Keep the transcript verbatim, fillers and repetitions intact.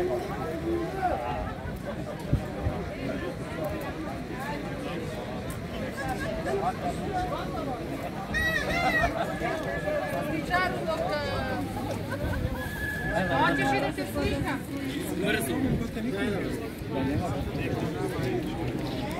Pričaru dok... Hoćeš i da se slika? Brzo.